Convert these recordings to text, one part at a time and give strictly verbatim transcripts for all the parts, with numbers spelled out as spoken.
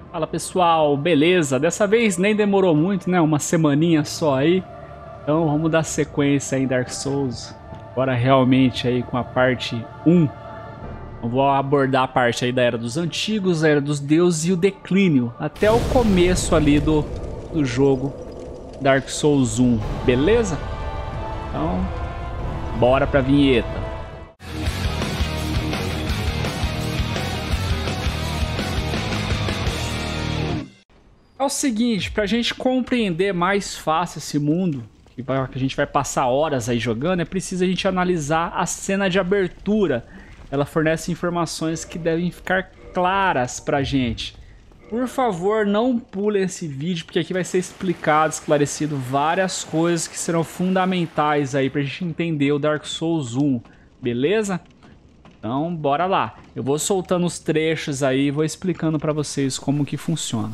Fala pessoal, beleza? Dessa vez nem demorou muito, né? Uma semaninha só aí. Então vamos dar sequência aí em Dark Souls. Agora realmente aí com a parte um. Eu vou abordar a parte aí da Era dos Antigos, a Era dos Deuses e o declínio. Até o começo ali do, do jogo Dark Souls um, beleza? Então, bora pra vinheta. É o seguinte, pra gente compreender mais fácil esse mundo, que a gente vai passar horas aí jogando, é preciso a gente analisar a cena de abertura. Ela fornece informações que devem ficar claras pra gente. Por favor, não pule esse vídeo, porque aqui vai ser explicado, esclarecido várias coisas que serão fundamentais aí pra gente entender o Dark Souls um, beleza? Então, bora lá. Eu vou soltando os trechos aí e vou explicando pra vocês como que funciona.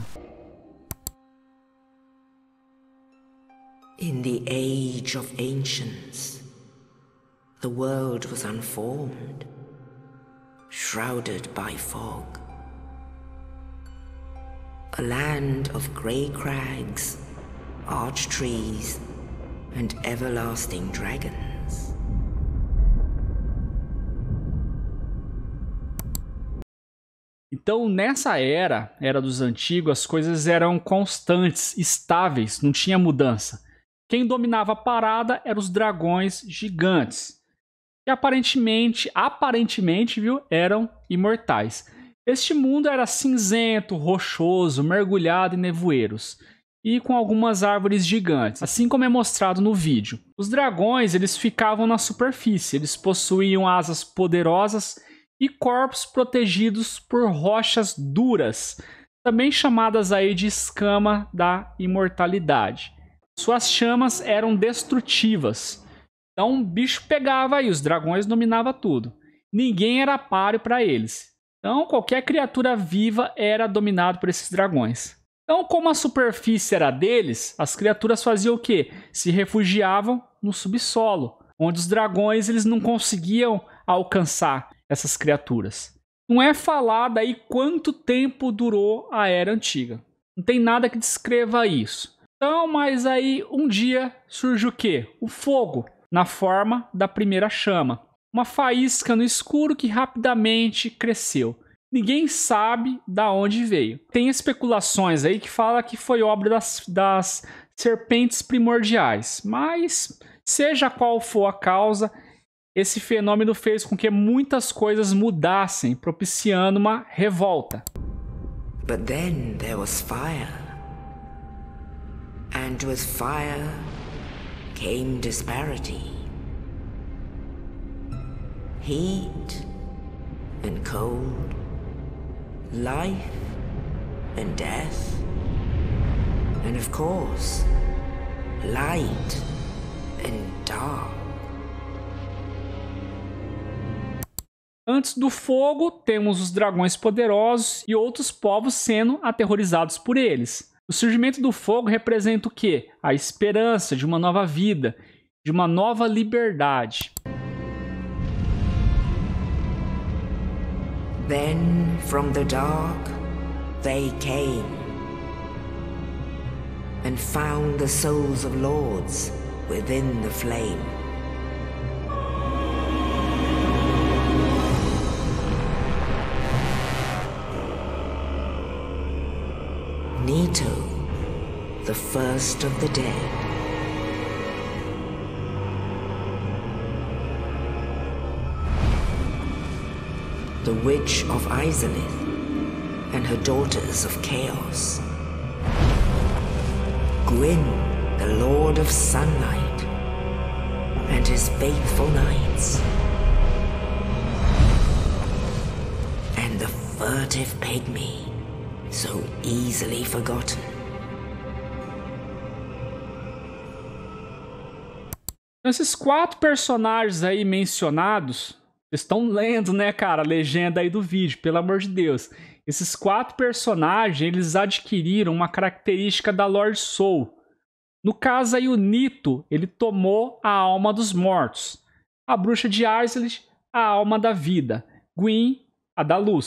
In the age of ancients, the world was unformed, shrouded by fog. A land of grey crags, arch trees, and everlasting dragons. Então, nessa era, Era dos Antigos, as coisas eram constantes, estáveis, não tinha mudança. Quem dominava a parada eram os dragões gigantes, que aparentemente, aparentemente, viu, eram imortais. Este mundo era cinzento, rochoso, mergulhado em nevoeiros e com algumas árvores gigantes, assim como é mostrado no vídeo. Os dragões, eles ficavam na superfície, eles possuíam asas poderosas e corpos protegidos por rochas duras, também chamadas aí de escama da imortalidade. Suas chamas eram destrutivas. Então o bicho pegava aí, os dragões dominavam tudo. Ninguém era páreo para eles. Então qualquer criatura viva era dominado por esses dragões. Então, como a superfície era deles, as criaturas faziam o quê? Se refugiavam no subsolo, onde os dragões eles não conseguiam alcançar essas criaturas. Não é falado aí quanto tempo durou a Era Antiga. Não tem nada que descreva isso. Então, mas aí um dia surge o quê? O fogo, na forma da primeira chama. Uma faísca no escuro que rapidamente cresceu. Ninguém sabe da onde veio. Tem especulações aí que falam que foi obra das, das serpentes primordiais. Mas, seja qual for a causa, esse fenômeno fez com que muitas coisas mudassem, propiciando uma revolta. But then there was fire. And with fire came disparity. Heat and cold, life and death, and of course, light and dark. Antes do fogo, temos os dragões poderosos e outros povos sendo aterrorizados por eles. O surgimento do fogo representa o quê? A esperança de uma nova vida, de uma nova liberdade. Then from the dark they came and found the souls of lords within the flame. Nito, the first of the dead. The Witch of Izalith and her daughters of Chaos. Gwyn, the Lord of Sunlight and his faithful knights. And the furtive pygmy, so easily forgotten. Esses quatro personagens aí mencionados, vocês estão lendo, né, cara, a legenda aí do vídeo, pelo amor de Deus. Esses quatro personagens, eles adquiriram uma característica da Lord Soul. No caso aí, o Nito, ele tomou a alma dos mortos. A bruxa de Izalith, a alma da vida. Gwyn, a da luz.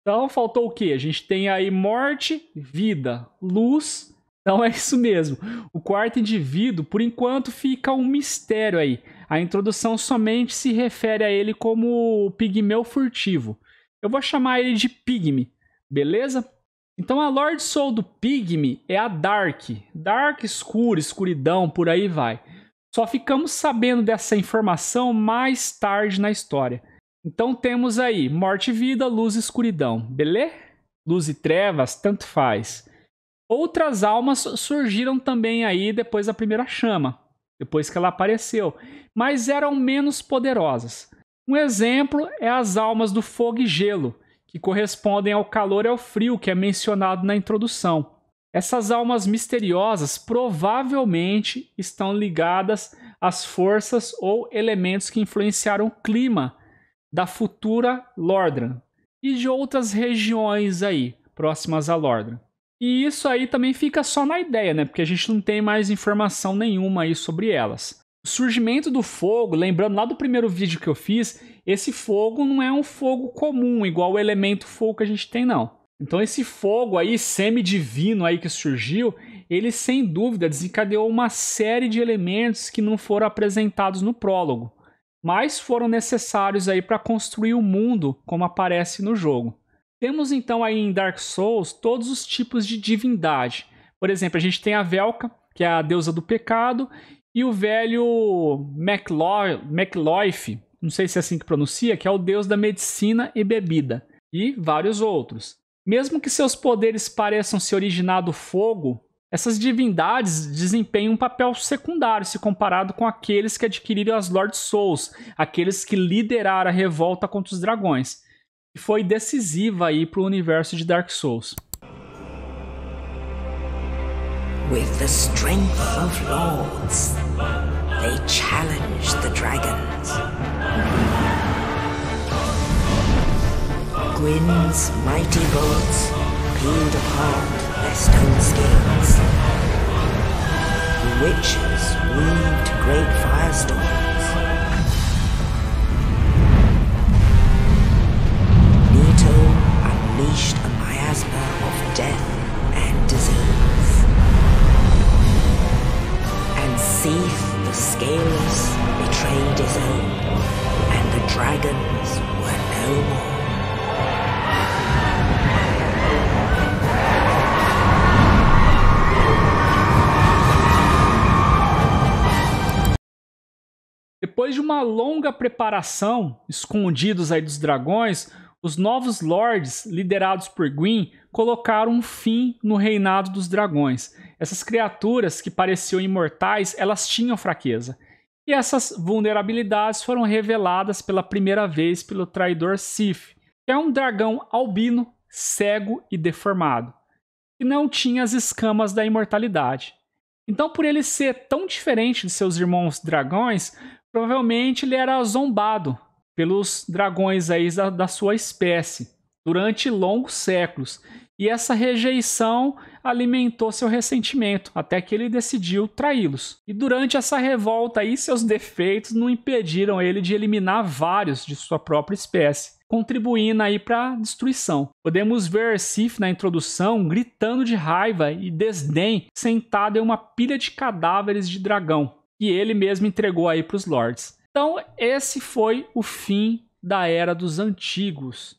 Então faltou o quê? A gente tem aí morte, vida, luz. Então é isso mesmo. O quarto indivíduo, por enquanto, fica um mistério aí. A introdução somente se refere a ele como o pigmeu furtivo. Eu vou chamar ele de Pigme, beleza? Então a Lord Soul do Pigme é a Dark. Dark, escuro, escuridão, por aí vai. Só ficamos sabendo dessa informação mais tarde na história. Então temos aí morte e vida, luz e escuridão, beleza? Luz e trevas, tanto faz. Outras almas surgiram também aí depois da primeira chama, depois que ela apareceu, mas eram menos poderosas. Um exemplo é as almas do fogo e gelo, que correspondem ao calor e ao frio que é mencionado na introdução. Essas almas misteriosas provavelmente estão ligadas às forças ou elementos que influenciaram o clima da futura Lordran e de outras regiões aí próximas a Lordran. E isso aí também fica só na ideia, né? Porque a gente não tem mais informação nenhuma aí sobre elas. O surgimento do fogo, lembrando lá do primeiro vídeo que eu fiz, esse fogo não é um fogo comum, igual o elemento fogo que a gente tem, não. Então esse fogo aí, semidivino aí que surgiu, ele sem dúvida desencadeou uma série de elementos que não foram apresentados no prólogo, mas foram necessários aí para construir o mundo como aparece no jogo. Temos então aí em Dark Souls todos os tipos de divindade. Por exemplo, a gente tem a Velka, que é a deusa do pecado, e o velho Macloif, não sei se é assim que pronuncia, que é o deus da medicina e bebida, e vários outros. Mesmo que seus poderes pareçam se originar do fogo, essas divindades desempenham um papel secundário se comparado com aqueles que adquiriram as Lord Souls, aqueles que lideraram a revolta contra os dragões. E foi decisiva aí para o universo de Dark Souls. With the strength of lords, they challenged the dragons. Gwyn's mighty bolts peeled apart their stone scales. The witches weaved great firestorms. Unleashed a miasma of death and disease. And Seath the Scaleless betrayed his own, and the dragons were no more. Depois de uma longa preparação, escondidos aí dos dragões, os novos lords, liderados por Gwyn, colocaram um fim no reinado dos dragões. Essas criaturas que pareciam imortais, elas tinham fraqueza. E essas vulnerabilidades foram reveladas pela primeira vez pelo traidor Sif, que é um dragão albino, cego e deformado, que não tinha as escamas da imortalidade. Então, por ele ser tão diferente de seus irmãos dragões, provavelmente ele era zombado pelos dragões aí da, da sua espécie durante longos séculos. E essa rejeição alimentou seu ressentimento, até que ele decidiu traí-los. E durante essa revolta aí, seus defeitos não impediram ele de eliminar vários de sua própria espécie, contribuindo aí para a destruição. Podemos ver Sif na introdução gritando de raiva e desdém, sentado em uma pilha de cadáveres de dragão, que ele mesmo entregou aí para os lords. Então, esse foi o fim da Era dos Antigos.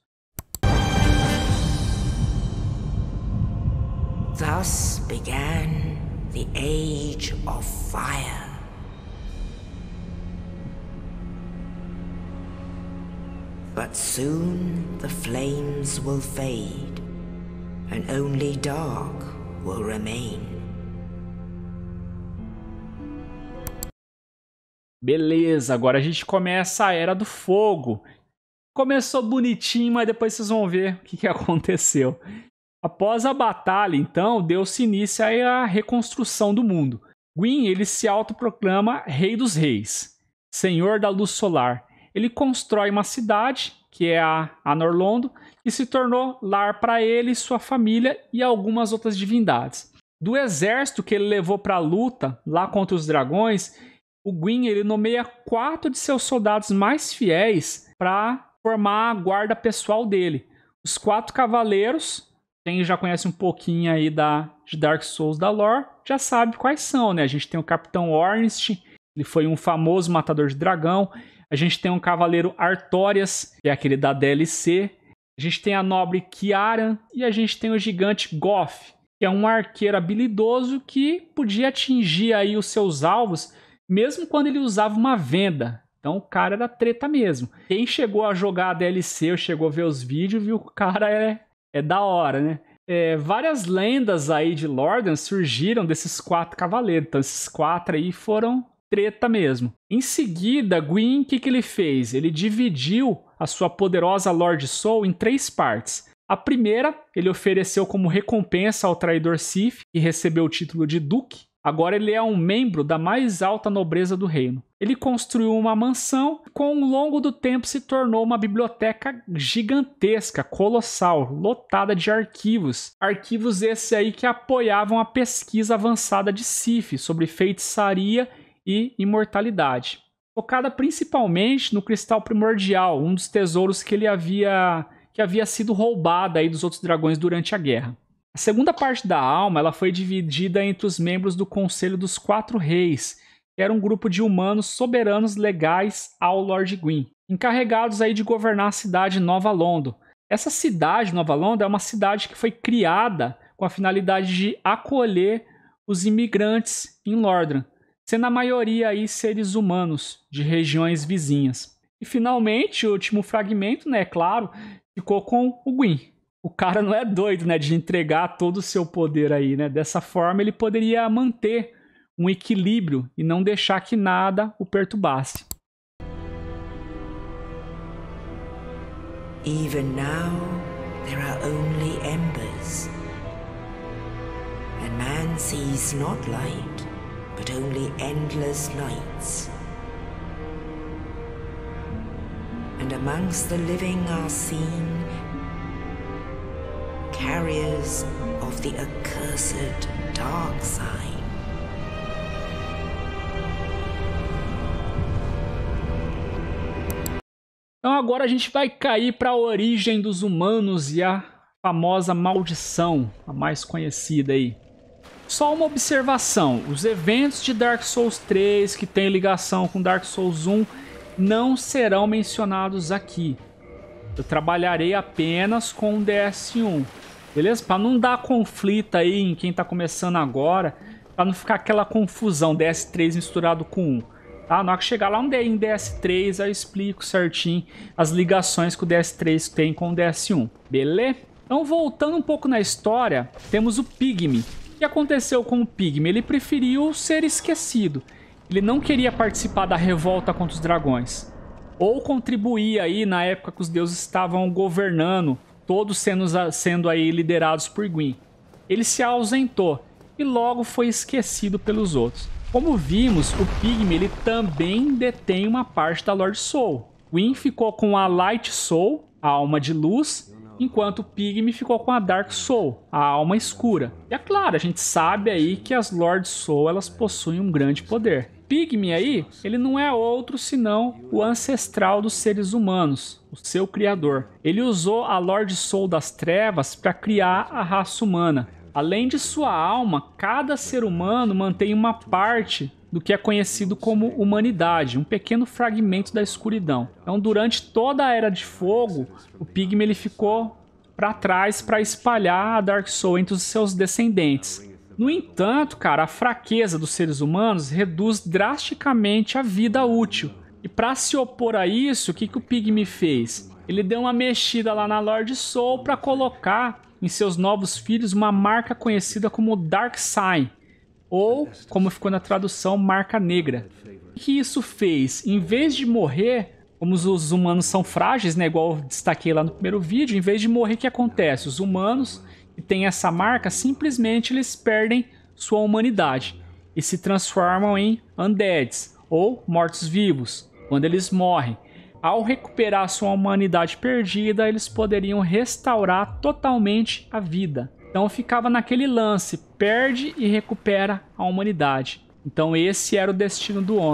Thus began the Age of Fire. But soon the flames will fade, and only dark will remain. Beleza, agora a gente começa a Era do Fogo. Começou bonitinho, mas depois vocês vão ver o que, que aconteceu. Após a batalha, então, deu-se início à reconstrução do mundo. Gwyn, ele se autoproclama Rei dos Reis, Senhor da Luz Solar. Ele constrói uma cidade, que é a Anor Londo, e se tornou lar para ele e sua família e algumas outras divindades. Do exército que ele levou para a luta, lá contra os dragões, o Gwyn ele nomeia quatro de seus soldados mais fiéis para formar a guarda pessoal dele. Os quatro cavaleiros, quem já conhece um pouquinho aí da, de Dark Souls da lore, já sabe quais são, né? A gente tem o Capitão Ornstein, ele foi um famoso matador de dragão. A gente tem um cavaleiro Artorias, que é aquele da D L C. A gente tem a nobre Kiaran e a gente tem o gigante Goth, que é um arqueiro habilidoso que podia atingir aí os seus alvos, mesmo quando ele usava uma venda. Então o cara era treta mesmo. Quem chegou a jogar a D L C ou chegou a ver os vídeos, viu que o cara é, é da hora, né? É, várias lendas aí de Lordaeron surgiram desses quatro cavaleiros. Então esses quatro aí foram treta mesmo. Em seguida, Gwyn, o que, que ele fez? Ele dividiu a sua poderosa Lord Soul em três partes. A primeira, ele ofereceu como recompensa ao traidor Sif, que recebeu o título de Duque. Agora ele é um membro da mais alta nobreza do reino. Ele construiu uma mansão e, com o longo do tempo, se tornou uma biblioteca gigantesca, colossal, lotada de arquivos. Arquivos esses aí que apoiavam a pesquisa avançada de Sif sobre feitiçaria e imortalidade. Focada principalmente no cristal primordial, um dos tesouros que ele havia, que havia sido roubado aí dos outros dragões durante a guerra. A segunda parte da alma ela foi dividida entre os membros do Conselho dos Quatro Reis, que era um grupo de humanos soberanos legais ao Lord Gwyn, encarregados aí de governar a cidade Nova Londo. Essa cidade, Nova Londo, é uma cidade que foi criada com a finalidade de acolher os imigrantes em Lordaeron, sendo a maioria aí seres humanos de regiões vizinhas. E finalmente, o último fragmento, né, claro, ficou com o Gwyn. O cara não é doido, né, de entregar todo o seu poder aí, né? Dessa forma ele poderia manter um equilíbrio e não deixar que nada o perturbasse. Even now, there are only embers, and man sees not light, but only endless nights. And amongst the living are seen carriers of the accursed dark side. Então agora a gente vai cair para a origem dos humanos e a famosa maldição, a mais conhecida aí. Só uma observação, os eventos de Dark Souls três que tem ligação com Dark Souls um não serão mencionados aqui. Eu trabalharei apenas com o D S um, beleza? Para não dar conflito aí em quem está começando agora, para não ficar aquela confusão D S três misturado com um. Tá? Na hora que chegar lá um em D S três, eu explico certinho as ligações que o D S três tem com o D S um, beleza? Então voltando um pouco na história, temos o Pigme. O que aconteceu com o Pigme? Ele preferiu ser esquecido. Ele não queria participar da revolta contra os dragões. Ou contribuir aí na época que os deuses estavam governando, todos sendo, sendo aí liderados por Gwyn. Ele se ausentou e logo foi esquecido pelos outros. Como vimos, o Pigme ele também detém uma parte da Lord Soul. Gwyn ficou com a Light Soul, a alma de luz, enquanto o Pigme ficou com a Dark Soul, a alma escura. E é claro, a gente sabe aí que as Lord Soul elas possuem um grande poder. Pigme aí, ele não é outro senão o ancestral dos seres humanos, o seu criador. Ele usou a Lord Soul das trevas para criar a raça humana. Além de sua alma, cada ser humano mantém uma parte do que é conhecido como humanidade, um pequeno fragmento da escuridão. Então, durante toda a Era de Fogo, o Pigme ele ficou para trás para espalhar a Dark Soul entre os seus descendentes. No entanto, cara, a fraqueza dos seres humanos reduz drasticamente a vida útil. E para se opor a isso, o que, que o Pigme fez? Ele deu uma mexida lá na Lord Soul para colocar em seus novos filhos uma marca conhecida como Dark Sign, ou, como ficou na tradução, marca negra. O que isso fez? Em vez de morrer, como os humanos são frágeis, né, igual eu destaquei lá no primeiro vídeo, em vez de morrer, o que acontece? Os humanos que têm essa marca, simplesmente eles perdem sua humanidade e se transformam em undeads, ou mortos-vivos, quando eles morrem. Ao recuperar sua humanidade perdida, eles poderiam restaurar totalmente a vida. Então ficava naquele lance, perde e recupera a humanidade. Então esse era o destino do homem.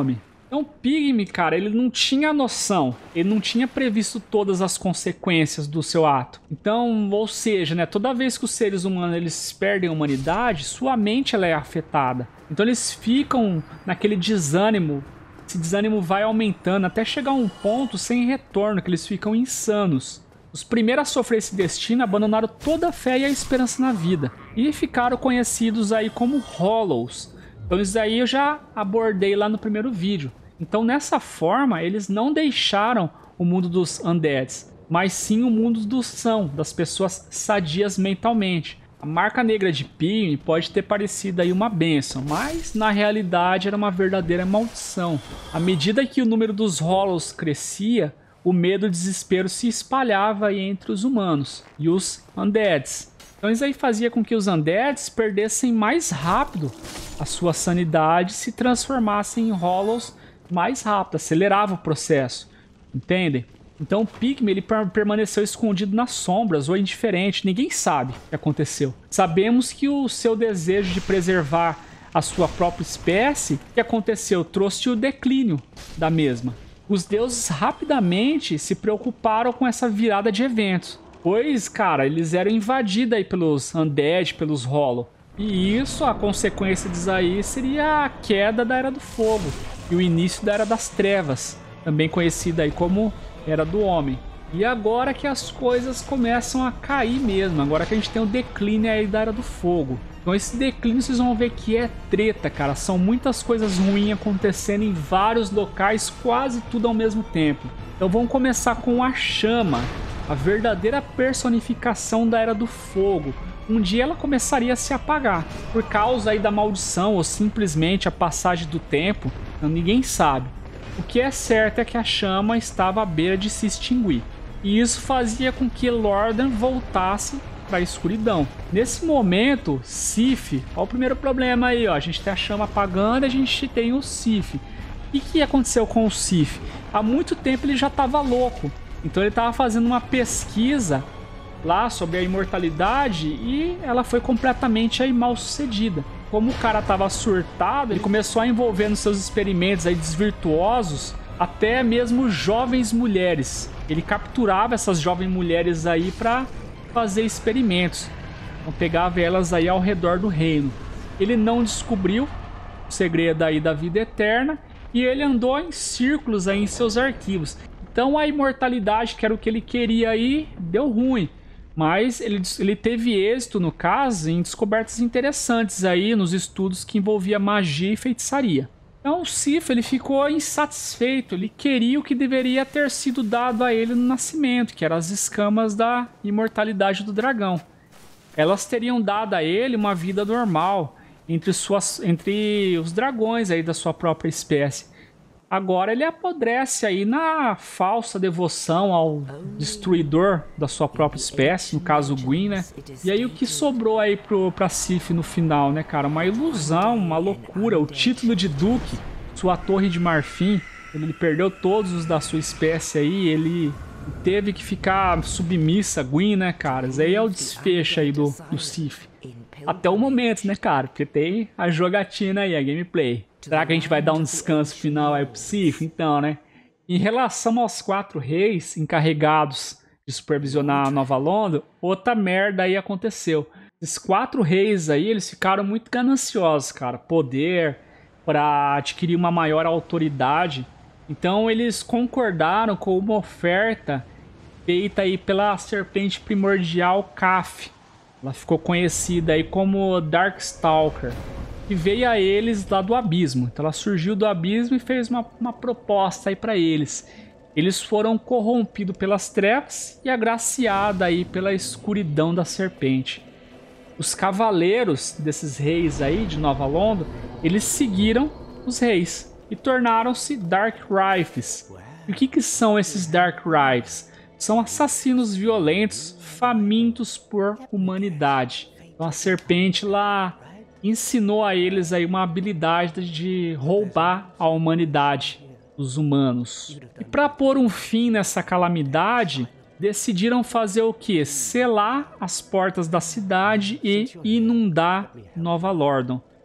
Então o Pygmy, cara, ele não tinha noção, ele não tinha previsto todas as consequências do seu ato. Então, ou seja, né, toda vez que os seres humanos eles perdem a humanidade, sua mente ela é afetada. Então eles ficam naquele desânimo, esse desânimo vai aumentando até chegar a um ponto sem retorno, que eles ficam insanos. Os primeiros a sofrer esse destino abandonaram toda a fé e a esperança na vida e ficaram conhecidos aí como Hollows. Então isso aí eu já abordei lá no primeiro vídeo. Então nessa forma eles não deixaram o mundo dos undeads, mas sim o mundo dos são, das pessoas sadias mentalmente. A marca negra de Pygmy pode ter parecido aí uma bênção, mas na realidade era uma verdadeira maldição. À medida que o número dos Hollows crescia, o medo e o desespero se espalhava aí entre os humanos e os undeads. Então isso aí fazia com que os undeads perdessem mais rápido a sua sanidade e se transformassem em Hollows mais rápido, acelerava o processo, entendem? Então o Pygmy ele per permaneceu escondido nas sombras ou indiferente, ninguém sabe o que aconteceu. Sabemos que o seu desejo de preservar a sua própria espécie, o que aconteceu? Trouxe o declínio da mesma. Os deuses rapidamente se preocuparam com essa virada de eventos, pois, cara, eles eram invadidos aí pelos Undead, pelos Hollow. E isso, a consequência disso aí seria a queda da Era do Fogo e o início da Era das Trevas, também conhecida aí como Era do Homem. E agora que as coisas começam a cair mesmo, agora que a gente tem o declínio aí da Era do Fogo. Então esse declínio vocês vão ver que é treta, cara. São muitas coisas ruins acontecendo em vários locais, quase tudo ao mesmo tempo. Então vamos começar com a Chama, a verdadeira personificação da Era do Fogo. Um dia ela começaria a se apagar, por causa aí da maldição ou simplesmente a passagem do tempo, então ninguém sabe. O que é certo é que a chama estava à beira de se extinguir, e isso fazia com que Lordaeron voltasse para a escuridão. Nesse momento, Sif, olha o primeiro problema aí, ó. A gente tem a chama apagando e a gente tem o Sif. E o que aconteceu com o Sif? Há muito tempo ele já estava louco, então ele estava fazendo uma pesquisa lá sobre a imortalidade e ela foi completamente aí mal sucedida. Como o cara estava surtado, ele começou a envolver nos seus experimentos aí desvirtuosos até mesmo jovens mulheres. Ele capturava essas jovens mulheres aí para fazer experimentos. Então pegava elas aí ao redor do reino. Ele não descobriu o segredo aí da vida eterna e ele andou em círculos aí em seus arquivos. Então a imortalidade, que era o que ele queria aí, deu ruim. Mas ele, ele teve êxito, no caso, em descobertas interessantes aí nos estudos que envolvia magia e feitiçaria. Então o Sif ele ficou insatisfeito, ele queria o que deveria ter sido dado a ele no nascimento, que eram as escamas da imortalidade do dragão. Elas teriam dado a ele uma vida normal entre, suas, entre os dragões aí da sua própria espécie. Agora ele apodrece aí na falsa devoção ao destruidor da sua própria espécie, no caso o Gwyn, né? E aí o que sobrou aí pro, pra Sif no final, né, cara? Uma ilusão, uma loucura, o título de Duque, sua torre de marfim, ele perdeu todos os da sua espécie aí, ele teve que ficar submissa a Gwyn, né, cara? Isso aí é o desfecho aí do, do Sif. Até o momento, né, cara? Porque tem a jogatina aí, a gameplay. Será que a gente vai dar um descanso final aí pro Sif? Então, né? Em relação aos quatro reis encarregados de supervisionar a Nova London, outra merda aí aconteceu. Esses quatro reis aí, eles ficaram muito gananciosos, cara. Poder, para adquirir uma maior autoridade. Então, eles concordaram com uma oferta feita aí pela serpente primordial Kaf. Ela ficou conhecida aí como Darkstalker. Que veio a eles lá do abismo. Então ela surgiu do abismo e fez uma, uma proposta aí para eles. Eles foram corrompidos pelas trevas e agraciados aí pela escuridão da serpente. Os cavaleiros desses reis aí de Nova London, eles seguiram os reis e tornaram-se Dark Rifes. E o que, que são esses Dark Rifes? São assassinos violentos, famintos por humanidade. Então a serpente lá ensinou a eles aí uma habilidade de roubar a humanidade dos humanos. E para pôr um fim nessa calamidade, decidiram fazer o que? Selar as portas da cidade e inundar Nova London.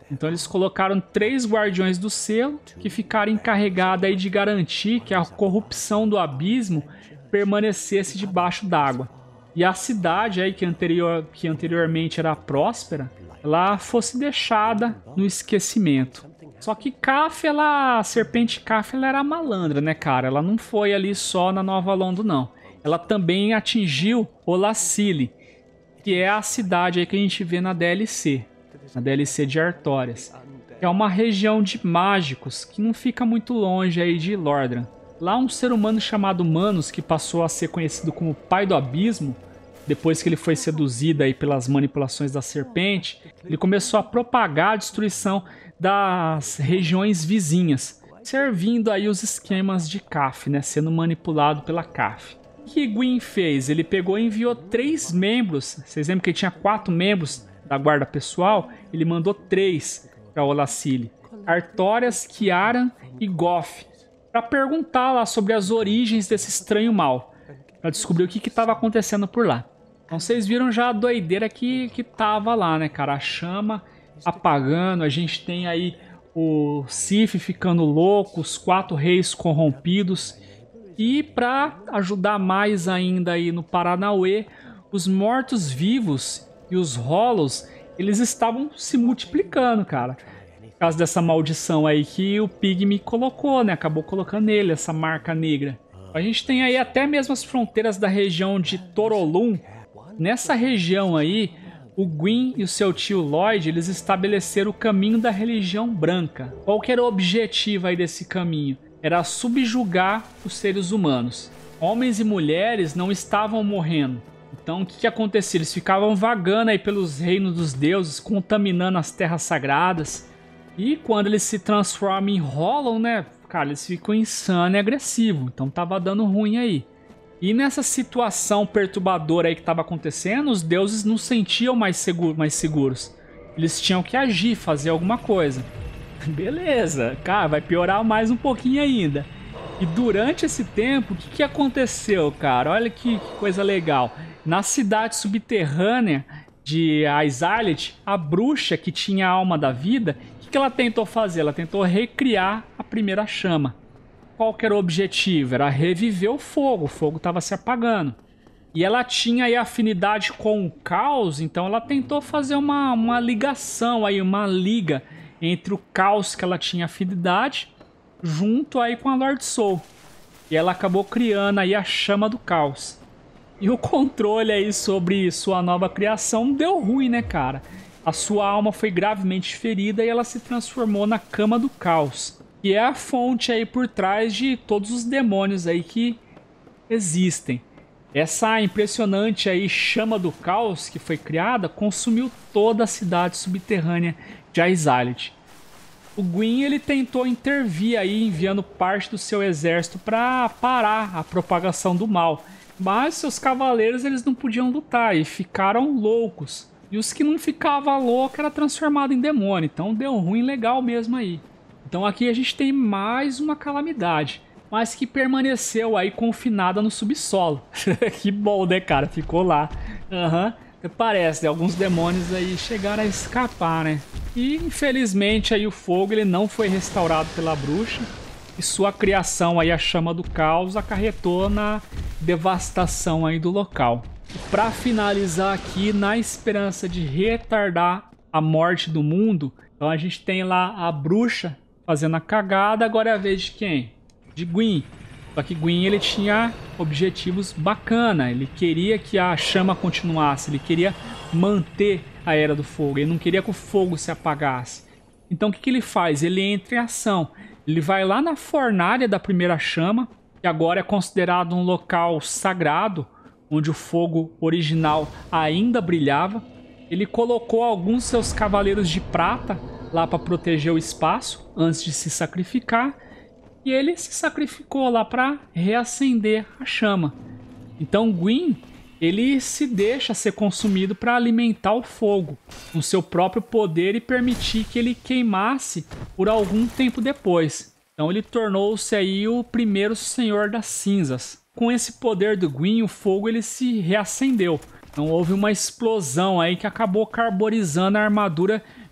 Então eles colocaram três guardiões do selo que ficaram encarregados aí de garantir que a corrupção do abismo permanecesse debaixo d'água. E a cidade aí que, anterior, que anteriormente era próspera, ela fosse deixada no esquecimento. Só que Kaf, ela, a serpente Kaf, ela era malandra, né, cara? Ela não foi ali só na Nova Londo, não. Ela também atingiu Olasili, que é a cidade aí que a gente vê na D L C, na D L C de Artorias. É uma região de mágicos que não fica muito longe aí de Lordran. Lá um ser humano chamado Manos, que passou a ser conhecido como Pai do Abismo, depois que ele foi seduzido aí pelas manipulações da serpente, ele começou a propagar a destruição das regiões vizinhas, servindo aí os esquemas de Kaf, né, sendo manipulado pela Kaf. O que Gwyn fez? Ele pegou e enviou três membros, vocês lembram que ele tinha quatro membros da guarda pessoal? Ele mandou três para Olasili, Artorias, Kiaran e Goff, para perguntar lá sobre as origens desse estranho mal, para descobrir o que estava acontecendo por lá. Então vocês viram já a doideira que, que tava lá, né, cara? A chama apagando, a gente tem aí o Sif ficando louco, os quatro reis corrompidos. E para ajudar mais ainda aí no Paranauê, os mortos-vivos e os Hollows, eles estavam se multiplicando, cara. Por causa dessa maldição aí que o Pigme colocou, né? Acabou colocando nele essa marca negra. A gente tem aí até mesmo as fronteiras da região de Torolum. Nessa região aí, o Gwyn e o seu tio Lloyd, eles estabeleceram o caminho da religião branca. Qual que era o objetivo aí desse caminho? Era subjugar os seres humanos. Homens e mulheres não estavam morrendo. Então o que, que acontecia? Eles ficavam vagando aí pelos reinos dos deuses, contaminando as terras sagradas. E quando eles se transformam em Hollow, né? Cara, eles ficam insanos e agressivos. Então tava dando ruim aí. E nessa situação perturbadora aí que estava acontecendo, os deuses não se sentiam mais, seguro, mais seguros. Eles tinham que agir, fazer alguma coisa. Beleza, cara, vai piorar mais um pouquinho ainda. E durante esse tempo, o que, que aconteceu, cara? Olha que, que coisa legal. Na cidade subterrânea de Aizalit, a bruxa que tinha a alma da vida, o que, que ela tentou fazer? Ela tentou recriar a primeira chama. Qual que era o objetivo? Era reviver o fogo, o fogo estava se apagando. E ela tinha aí afinidade com o caos, então ela tentou fazer uma, uma ligação, aí, uma liga entre o caos que ela tinha afinidade, junto aí com a Lord Soul. E ela acabou criando aí a chama do caos. E o controle aí sobre sua nova criação deu ruim, né, cara? A sua alma foi gravemente ferida e ela se transformou na cama do caos. Que é a fonte aí por trás de todos os demônios aí que existem. Essa impressionante aí chama do caos que foi criada consumiu toda a cidade subterrânea de Aizalit. O Gwyn, ele tentou intervir aí enviando parte do seu exército para parar a propagação do mal, mas seus cavaleiros eles não podiam lutar e ficaram loucos. E os que não ficavam loucos era transformado em demônio, então deu ruim legal mesmo aí. Então aqui a gente tem mais uma calamidade, mas que permaneceu aí confinada no subsolo. Que bom, né, cara? Ficou lá. Aham. Uhum. Parece, né? Alguns demônios aí chegaram a escapar, né? E infelizmente aí o fogo ele não foi restaurado pela bruxa. E sua criação aí, a chama do caos, acarretou na devastação aí do local. Para finalizar aqui, na esperança de retardar a morte do mundo, então a gente tem lá a bruxa fazendo a cagada. Agora é a vez de quem? De Gwyn. Só que Gwyn ele tinha objetivos bacana, ele queria que a chama continuasse, ele queria manter a Era do Fogo, ele não queria que o fogo se apagasse. Então o que, que ele faz? Ele entra em ação, ele vai lá na fornalha da primeira chama, que agora é considerado um local sagrado, onde o fogo original ainda brilhava. Ele colocou alguns seus cavaleiros de prata lá para proteger o espaço antes de se sacrificar, e ele se sacrificou lá para reacender a chama. Então Gwyn, ele se deixa ser consumido para alimentar o fogo com seu próprio poder e permitir que ele queimasse por algum tempo depois. Então ele tornou-se aí o primeiro Senhor das Cinzas. Com esse poder do Gwyn, o fogo ele se reacendeu. Então houve uma explosão aí que acabou carbonizando a armadura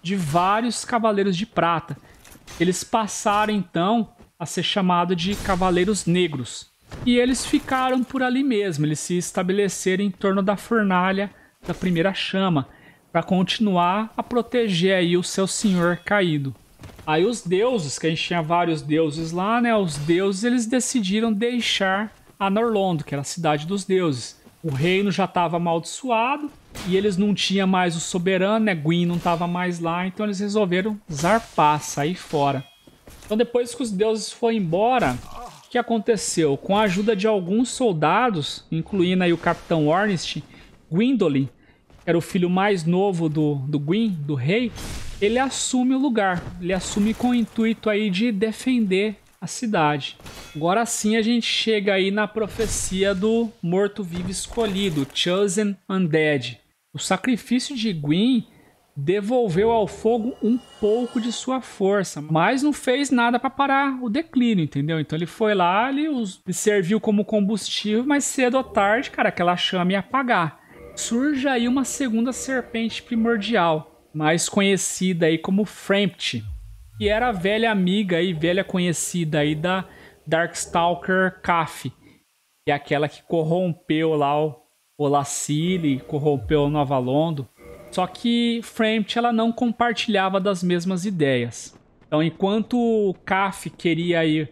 de vários Cavaleiros de Prata. Eles passaram então a ser chamados de Cavaleiros Negros. E eles ficaram por ali mesmo, eles se estabeleceram em torno da fornalha da primeira chama, para continuar a proteger aí o seu senhor caído. Aí os deuses, que a gente tinha vários deuses lá, né? Os deuses eles decidiram deixar a Norlondo, que era a cidade dos deuses. O reino já estava amaldiçoado e eles não tinham mais o soberano, né? Gwyn não estava mais lá, então eles resolveram zarpar, sair fora. Então depois que os deuses foram embora, o que aconteceu? Com a ajuda de alguns soldados, incluindo aí o Capitão Ornstein, Gwyndolin, que era o filho mais novo do, do Gwyn, do rei, ele assume o lugar. Ele assume com o intuito aí de defender a cidade. Agora sim a gente chega aí na profecia do morto-vivo escolhido, Chosen Undead. O sacrifício de Gwyn devolveu ao fogo um pouco de sua força, mas não fez nada para parar o declínio, entendeu? Então ele foi lá, ele, os, ele serviu como combustível, mas cedo ou tarde, cara, aquela chama ia apagar. Surge aí uma segunda serpente primordial, mais conhecida aí como Frampt, que era a velha amiga e velha conhecida aí da Darkstalker Kaf, que é aquela que corrompeu lá o Olasili, corrompeu o Nova Londo. Só que Frampt ela não compartilhava das mesmas ideias. Então, enquanto Kaf queria ir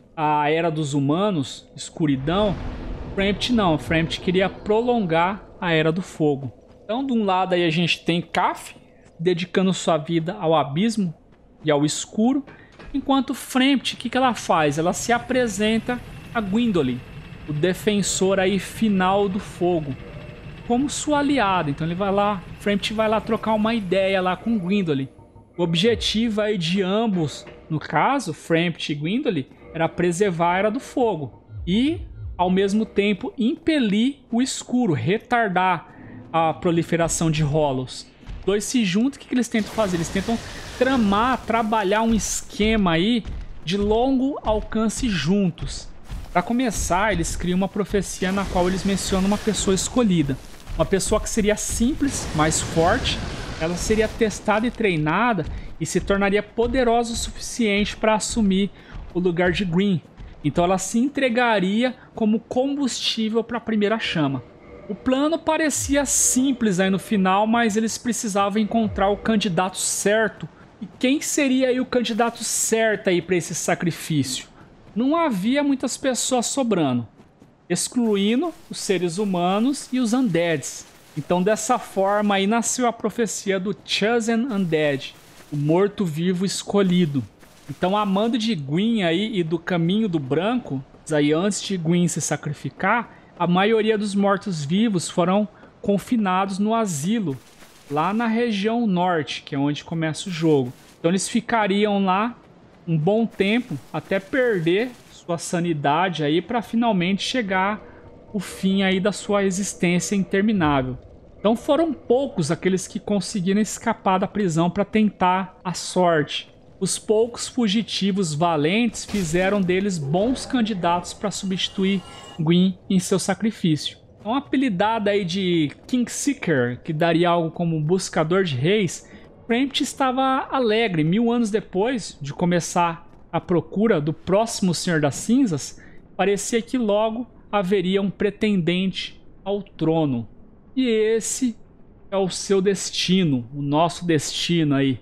à Era dos Humanos, escuridão, Frampt não, Frampt queria prolongar a Era do Fogo. Então, de um lado aí a gente tem Kaf dedicando sua vida ao abismo e ao escuro, enquanto Frampt, o que, que ela faz? Ela se apresenta a Gwyndolin, o defensor aí final do fogo, como sua aliada. Então ele vai lá, Frampt vai lá trocar uma ideia lá com Gwyndolin. O objetivo aí de ambos, no caso, Frampt e Gwyndolin, era preservar a Era do Fogo e, ao mesmo tempo, impelir o escuro, retardar a proliferação de Hollows. Dois se juntam, o que, que eles tentam fazer? Eles tentam tramar, trabalhar um esquema aí de longo alcance juntos. Para começar, eles criam uma profecia na qual eles mencionam uma pessoa escolhida. Uma pessoa que seria simples, mais forte, ela seria testada e treinada e se tornaria poderosa o suficiente para assumir o lugar de Gwyn. Então ela se entregaria como combustível para a primeira chama. O plano parecia simples aí no final, mas eles precisavam encontrar o candidato certo. E quem seria aí o candidato certo aí para esse sacrifício? Não havia muitas pessoas sobrando, excluindo os seres humanos e os undeads. Então dessa forma aí nasceu a profecia do Chosen Undead, o morto-vivo escolhido. Então a mando de Gwyn aí e do Caminho do Branco, aí antes de Gwyn se sacrificar, a maioria dos mortos-vivos foram confinados no asilo, lá na região norte, que é onde começa o jogo. Então eles ficariam lá um bom tempo até perder sua sanidade aí para finalmente chegar o fim aí da sua existência interminável. Então foram poucos aqueles que conseguiram escapar da prisão para tentar a sorte. Os poucos fugitivos valentes fizeram deles bons candidatos para substituir Gwyn em seu sacrifício. Então, apelidada aí de Kingseeker, que daria algo como buscador de reis, Frampt estava alegre. Mil anos depois de começar a procura do próximo Senhor das Cinzas, parecia que logo haveria um pretendente ao trono. E esse é o seu destino, o nosso destino aí.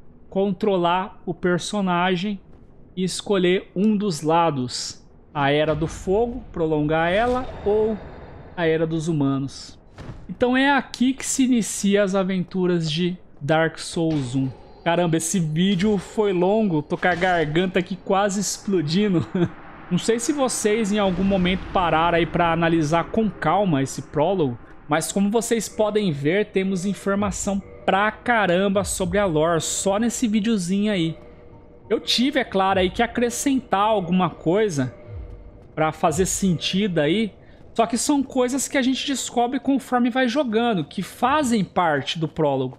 Controlar o personagem e escolher um dos lados. A Era do Fogo, prolongar ela, ou a Era dos Humanos. Então é aqui que se inicia as aventuras de Dark Souls um. Caramba, esse vídeo foi longo, tô com a garganta aqui quase explodindo. Não sei se vocês em algum momento pararam aí para analisar com calma esse prólogo, mas como vocês podem ver, temos informação pra caramba sobre a lore só nesse videozinho aí. Eu tive, é claro, aí que acrescentar alguma coisa para fazer sentido aí, só que são coisas que a gente descobre conforme vai jogando, que fazem parte do prólogo.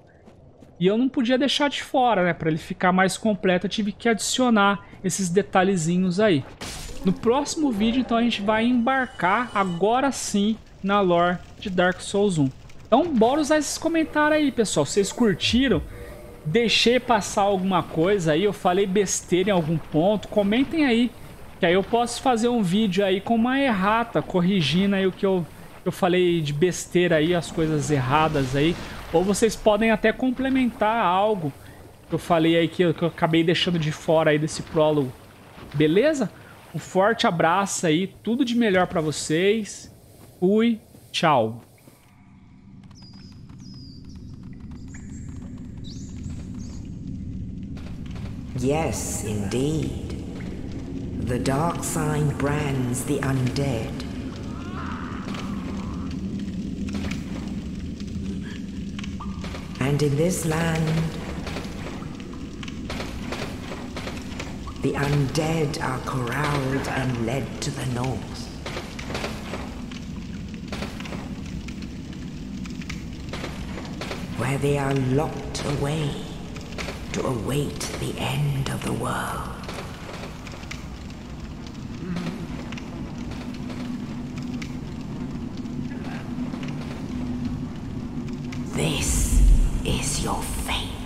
E eu não podia deixar de fora, né? Para ele ficar mais completo, eu tive que adicionar esses detalhezinhos aí. No próximo vídeo, então, a gente vai embarcar, agora sim, na lore de Dark Souls um. Então, bora usar esses comentários aí, pessoal. Vocês curtiram? deixei passar alguma coisa aí, eu falei besteira em algum ponto, comentem aí, que aí eu posso fazer um vídeo aí com uma errata, corrigindo aí o que eu, eu falei de besteira aí, as coisas erradas aí, ou vocês podem até complementar algo que eu falei aí que eu, que eu acabei deixando de fora aí desse prólogo, beleza? Um forte abraço aí, tudo de melhor pra vocês, fui, tchau! Yes, indeed. The dark sign brands the undead. And in this land, the undead are corralled and led to the north. Where they are locked away to await the end of the world. This is your fate.